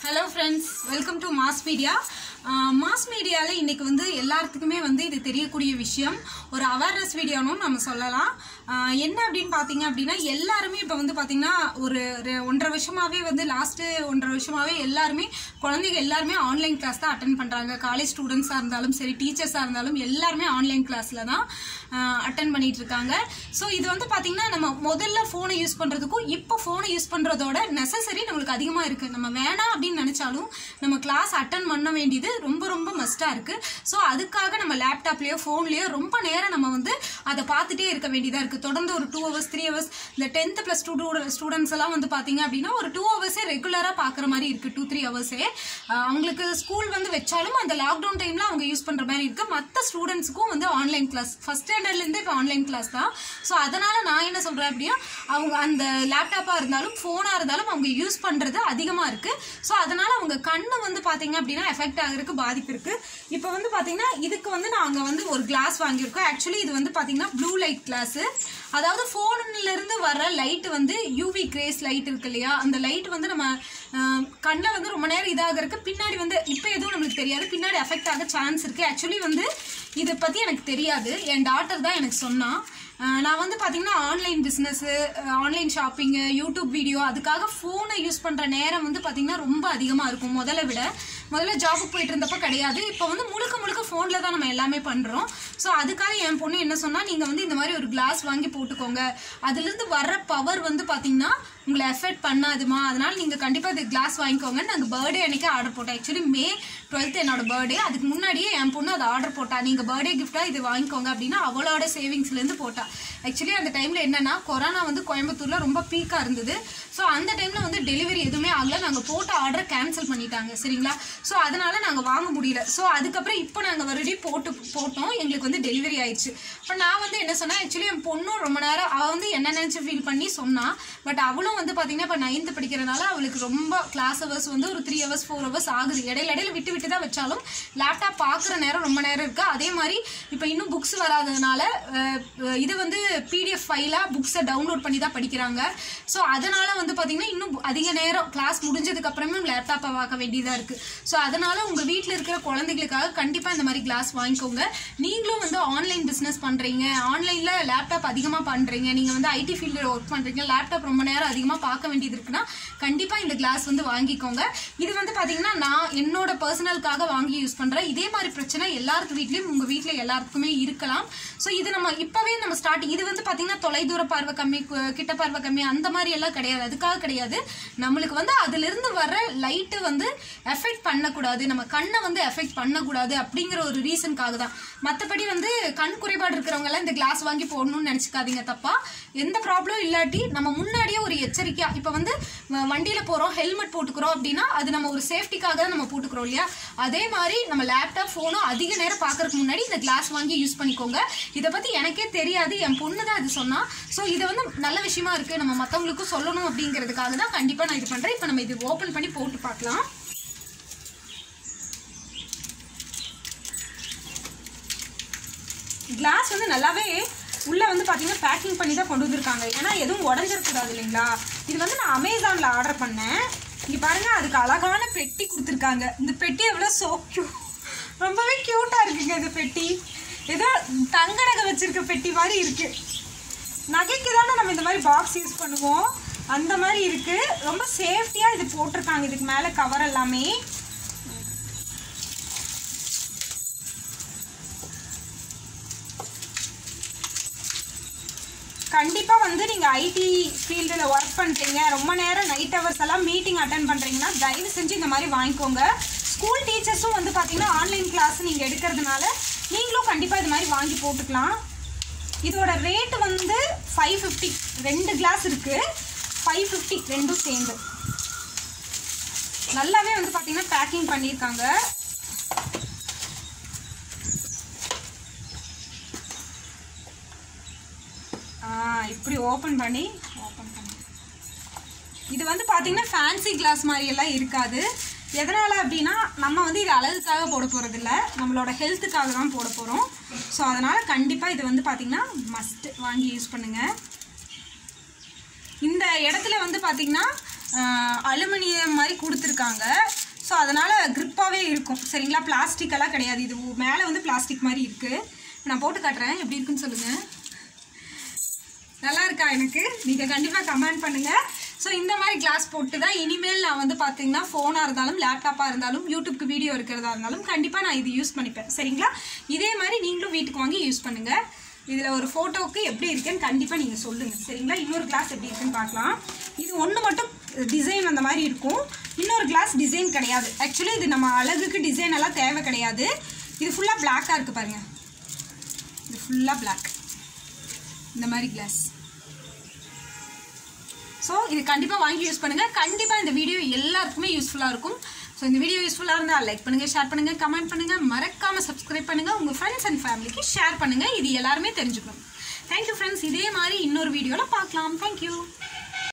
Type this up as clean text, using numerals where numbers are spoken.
Hello friends, welcome to Mass Media. Mass மீடியால இன்னைக்கு வந்து எல்லாத்துக்குமே வந்து இது தெரியக்கூடிய விஷயம் ஒரு அவேர்னஸ் வீடியோன்னு நம்ம சொல்லலாம். என்ன அப்படினு பாத்தீங்க அப்படினா எல்லாரும் இப்ப வந்து பாத்தீங்கன்னா ஒரு 1.5 வருஷமாவே வந்து லாஸ்ட் 1.5 வருஷமாவே எல்லாரும் குழந்தைங்க எல்லாரும் ஆன்லைன் கிளாஸ் தான் அட்டெண்ட் பண்றாங்க. காலேஜ் ஸ்டூடண்ட்ஸா இருந்தாலும் சரி டீச்சர்ஸா இருந்தாலும் எல்லாரும் ஆன்லைன் கிளாஸ்ல தான் அட்டெண்ட் பண்ணிட்டு இருக்காங்க. சோ இது வந்து பாத்தீங்கன்னா நம்ம முதல்ல போனை யூஸ் பண்றதுக்கும் இப்போ போனை யூஸ் பண்றதோட நெசசரி நமக்கு அதிகமா இருக்கு. நம்ம வேணாம் அப்படின்னு நினைச்சாலும் நம்ம கிளாஸ் அட்டெண்ட் பண்ண வேண்டியது ரொம்ப ரொம்ப மஸ்டா இருக்கு. சோ அதுக்காக நம்ம லேப்டாப்லயோ போன்லயோ ரொம்ப நேரம் நம்ம வந்து அதை பார்த்துட்டே இருக்க வேண்டியதா இருக்கு. தொடர்ந்து ஒரு 2 hours 3 hours இந்த 10th plus 2 ஸ்டூடெண்ட்ஸ் எல்லாம் வந்து பாத்தீங்க அப்படின்னா ஒரு 2 hours ரெகுலரா பாக்குற மாதிரி இருக்கு. 2-3 hours அவங்களுக்கு ஸ்கூல் வந்து வச்சாலும் அந்த லாக்டவுன் டைம்ல அவங்க யூஸ் பண்ற மாதிரி இருக்கு. மத்த ஸ்டூடெண்ட்ஸ்க்கும் வந்து ஆன்லைன் கிளாஸ் ஃபர்ஸ்ட் ஸ்டாண்டர்ட்ல இருந்து இப்போ ஆன்லைன் கிளாஸ் தான். சோ அதனால நான் என்ன சொல்றேன் அப்படின்னா அவங்க அந்த லேப்டாப்பா இருந்தாலும் போனா இருந்தாலும் அவங்க யூஸ் பண்றது அதிகமா இருக்கு. சோ அதனால அவங்க கண்ணு வந்து பாத்தீங்க அப்படின்னா எஃபெக்ட் ஆகிறதுக்கு பாதிப்பு இருக்கு. இப்போ வந்து பாத்தீங்கன்னா இதுக்கு வந்து நாங்க வந்து ஒரு கிளாஸ் வாங்கியிருக்கோம். ஆக்சுவலி இது வந்து பாத்தீங்கன்னா ப்ளூ லைட் கிளாஸ். அதாவது போன்ல இருந்து வர லைட் வந்து யூவி கிரேஸ் லைட் இருக்கு இல்லையா, அந்த லைட் வந்து நம்ம கண்ணை வந்து ரொம்ப நேரம் இதாக இருக்கு. பின்னாடி வந்து இப்போ எதுவும் நம்மளுக்கு தெரியாது, பின்னாடி எஃபெக்ட் ஆக சான்ஸ் இருக்கு. ஆக்சுவலி வந்து இதை பத்தி எனக்கு தெரியாது, என் டாட்டர் தான் எனக்கு சொன்னா. நான் வந்து பாத்தீங்கன்னா online business, online shopping, YouTube video அதுக்காக போனை யூஸ் பண்ற நேரம் வந்து பாத்தீங்கன்னா ரொம்ப அதிகமா இருக்கும். முதல்ல ஜாபுக்கு போயிட்டு இருந்தப்ப கிடையாது. இப்போ வந்து முழுக்க போன்ல தான் நம்ம எல்லாமே பண்றோம். ஸோ அதுக்காக என் பொண்ணு என்ன சொன்னா, நீங்க வந்து இந்த மாதிரி ஒரு கிளாஸ் வாங்கி போட்டுக்கோங்க, அதுல இருந்து வர்ற பவர் வந்து பாத்தீங்கன்னா உங்களை எஃபெக்ட் பண்ணாதுமா, அதனால நீங்க கண்டிப்பா இது கிளாஸ் வாங்கிக்கோங்க. நாங்க பர்த்டே அன்னைக்கு ஆர்டர் போட்டோம். ஆக்சுவலி May 12th என்னோட பர்த்டே. அதுக்கு முன்னாடியே என் பொண்ணு அதை ஆர்டர் போட்டா, நீங்க பர்த்டே கிஃப்டா இது வாங்கிக்கோங்க அப்படின்னா அவளோட சேவிங்ஸ்ல இருந்து போட்டா. ஆக்சுவலி அந்த டைம்ல என்னன்னா கொரோனா வந்து கோயம்புத்தூர்ல ரொம்ப பீக்கா இருந்தது. ஸோ அந்த டைம்ல வந்து டெலிவரி எதுவுமே ஆகல, நாங்க போட்ட ஆர்டரை கேன்சல் பண்ணிட்டாங்க. சரிங்களா, ஸோ அதனால நாங்க வாங்க முடியல. ஸோ அதுக்கப்புறம் இப்போ நாங்க மறுபடியும் போட்டோம், எங்களுக்கு வந்து டெலிவரி ஆயிடுச்சு. இப்போ நான் வந்து என்ன சொன்னா, ஆக்சுவலி என் பொண்ணும் ரொம்ப நேரம் அவ வந்து என்ன நினைச்சு ஃபீல் பண்ணி சொன்னா. பட் அவளும் வந்து பாத்தீங்கன்னா இப்போ 9th படிக்கிறதுனால அவளுக்கு ரொம்ப கிளாஸ் ஹவர்ஸ் வந்து ஒரு 3 hours 4 hours ஆகுது. இடையில விட்டு தான் வச்சாலும் லேப்டாப் பாக்குற நேரம் ரொம்ப நேரம் இருக்கு. அதே மாதிரி இப்போ இன்னும் புக்ஸ் வராததுனால இது வந்து PDF ஃபைலா புக்ஸை டவுன்லோட் பண்ணி தான் படிக்கிறாங்க. ஸோ அதனால வந்து பாத்தீங்கன்னா இன்னும் அதிக நேரம் கிளாஸ் முடிஞ்சதுக்கு அப்புறமும் லேப்டாப்பை பார்க்க வேண்டியதா இருக்கு. ஸோ அதனால உங்க வீட்டில் இருக்கிற குழந்தைகளுக்காக கண்டிப்பா இந்த மாதிரி கிளாஸ் வாங்கிக்கோங்க. நீங்களும் வந்து ஆன்லைன் பிசினஸ் பண்றீங்க, ஆன்லைன்ல லேப்டாப் அதிகமா பண்றீங்க, நீங்க வந்து ஐடி ஃபீல்டில் ஒர்க் பண்றீங்க, லேப்டாப் ரொம்ப நேரம் அதிகமா பார்க்க வேண்டியது இருக்குன்னா கண்டிப்பா இந்த கிளாஸ் வந்து வாங்கிக்கோங்க. இது வந்து பாத்தீங்கன்னா நான் என்னோட பர்சனலுக்காக வாங்கி யூஸ் பண்றேன். இதே மாதிரி பிரச்சனை எல்லாருக்கு வீட்லயும் உங்க வீட்டுல எல்லாருக்குமே இருக்கலாம். ஸோ இது நம்ம இப்பவே நம்ம ஸ்டார்டிங் இது வந்து பாத்தீங்கன்னா தொலைதூர பார்வை கம்மி, கிட்ட பார்வை கம்மி அந்த மாதிரி எல்லாம் கிடையாது. அதுக்காக கிடையாது, நம்மளுக்கு வந்து அதுல இருந்து வர லைட் வந்து எஃபெக்ட் பண்ணக்கூடாது, நம்ம கண்ணை வந்து எஃபெக்ட் பண்ணக்கூடாது அப்படிங்கிற ஒரு ரீசனுக்காக தான். மற்றபடி வந்து கண் குறைபாடு இருக்கிறவங்க எல்லாம் இந்த கிளாஸ் வாங்கி போடணும்னு நினைச்சுக்காதீங்க தப்பா. எந்த ப்ராப்ளம் இல்லாட்டி நம்ம முன்னாடியே ஒரு எச்சரிக்கையா, இப்ப வந்து வண்டியில போறோம் ஹெல்மெட் போட்டுக்கிறோம் அப்படின்னா அது நம்ம ஒரு சேஃப்டிக்காக தான் நம்ம போட்டுக்கிறோம் இல்லையா. அதே மாதிரி நம்ம லேப்டாப் போனும் அதிக நேரம் பாக்குறதுக்கு முன்னாடி இந்த கிளாஸ் வாங்கி யூஸ் பண்ணிக்கோங்க. இதை பத்தி எனக்கே தெரியாது, என் பொண்ணு தான் இது சொன்னா. ஸோ இது வந்து நல்ல விஷயமா இருக்கு, நம்ம மற்றவங்களுக்கும் சொல்லணும் அப்படிங்கிறதுக்காக தான் கண்டிப்பா நான் இது பண்றேன். இப்போ நம்ம இது ஓபன் பண்ணி போட்டு பார்க்கலாம். கிளாஸ் வந்து நல்லாவே உள்ள வந்து பாத்தீங்கன்னா பேக்கிங் பண்ணி தான் கொண்டு வந்திருக்காங்க, ஏன்னா எதுவும் உடஞ்சிடக்கூடாது இல்லைங்களா. இது வந்து நான் அமேசான்ல ஆர்டர் பண்ணேன். இங்க பாருங்க, அதுக்கு அழகான பெட்டி கொடுத்துருக்காங்க. இந்த பெட்டி எவ்வளவு சோ கியூட், ரொம்பவே கியூட்டா இருக்குங்க. இந்த பெட்டி ஏதோ தங்க நகை வச்சிருக்க பெட்டி மாதிரி இருக்கு. நகைக்கு தானே நம்ம இந்த மாதிரி பாக்ஸ் யூஸ் பண்ணுவோம், அந்த மாதிரி இருக்கு. ரொம்ப சேஃப்டியா இது போட்டிருக்காங்க. இதுக்கு மேல கவர் எல்லாமே கண்டிப்பா வந்து நீங்க ஐடி ஃபீல்டில் ஒர்க் பண்றீங்க, ரொம்ப நேரம் நைட் ஹவர்ஸ் எல்லாம் மீட்டிங் அட்டென்ட் பண்றீங்கன்னா தயவு செஞ்சு இந்த மாதிரி வாங்கிக்கோங்க. ஸ்கூல் டீச்சர்ஸும் வந்து பாத்தீங்கன்னா ஆன்லைன் கிளாஸ் நீங்க எடுக்கிறதுனால நீங்களும் கண்டிப்பா இது மாதிரி வாங்கி போட்டுக்கலாம். இதோட ரேட் வந்து 550. 2 கிளாஸ் இருக்கு, 550 ரெண்டும் சேர்ந்து. நல்லாவே வந்து பாத்தீங்கன்னா பேக்கிங் பண்ணியிருக்காங்க. இப்படி ஓபன் பண்ணி இது வந்து பாத்தீங்கன்னா ஃபேன்சி கிளாஸ் மாதிரி எல்லாம் இருக்காது. எதனால அப்படின்னா நம்ம வந்து இது அழகுக்காக போட போறது இல்லை, நம்மளோட ஹெல்த்துக்காக தான் போட போறோம். ஸோ அதனால கண்டிப்பா இது வந்து பாத்தீங்கன்னா மஸ்ட் வாங்கி யூஸ் பண்ணுங்க. இந்த இடத்துல வந்து பாத்தீங்கன்னா அலுமினியம் மாதிரி கொடுத்துருக்காங்க. ஸோ அதனால் க்ரிப்பாகவே இருக்கும் சரிங்களா. பிளாஸ்டிக்கெல்லாம் கிடையாது. இது மேலே வந்து பிளாஸ்டிக் மாதிரி இருக்குது. நான் போட்டு காட்டுறேன் எப்படி இருக்குன்னு சொல்லுங்கள். நல்லா இருக்கா? எனக்கு நீங்கள் கண்டிப்பாக கமெண்ட் பண்ணுங்கள். ஸோ இந்த மாதிரி கிளாஸ் போட்டு தான் இனிமேல் நான் வந்து பார்த்தீங்கன்னா ஃபோனாக இருந்தாலும் லேப்டாப்பாக இருந்தாலும் யூடியூப்க்கு வீடியோ இருக்கிறதா இருந்தாலும் கண்டிப்பாக நான் இது யூஸ் பண்ணிப்பேன் சரிங்களா. இதே மாதிரி நீங்களும் வீட்டுக்கு வாங்கி யூஸ் பண்ணுங்கள். இதில் ஒரு ஃபோட்டோவுக்கு எப்படி இருக்குன்னு கண்டிப்பாக நீங்கள் சொல்லுங்கள் சரிங்களா. இன்னொரு கிளாஸ் எப்படி இருக்குன்னு பார்க்கலாம். இது ஒன்று மட்டும் டிசைன் அந்த மாதிரி இருக்கும், இன்னொரு கிளாஸ் டிசைன் கிடையாது. ஆக்சுவலி இது நம்ம அழகுக்கு டிசைன் எல்லாம் தேவை கிடையாது. இது ஃபுல்லாக பிளாக்காக இருக்குது பாருங்கள். இது ஃபுல்லாக பிளாக் இந்த மாதிரி கிளாஸ். ஸோ இது கண்டிப்பாக வாங்கி யூஸ் பண்ணுங்கள். கண்டிப்பாக இந்த வீடியோ எல்லாருக்குமே யூஸ்ஃபுல்லாக இருக்கும். ஸோ இந்த வீடியோ யூஸ்ஃபுல்லாக இருந்தால் லைக் பண்ணுங்கள், ஷேர் பண்ணுங்கள், கமெண்ட் பண்ணுங்கள், மறக்காமல் சப்ஸ்கிரைப் பண்ணுங்கள், உங்கள் ஃப்ரெண்ட்ஸ் அண்ட் ஃபேமிலிக்கு ஷேர் பண்ணுங்கள். இது எல்லாருமே தெரிஞ்சுக்கணும். Thank you friends. இதே மாதிரி இன்னொரு வீடியோவில் பார்க்கலாம். தேங்க்யூ.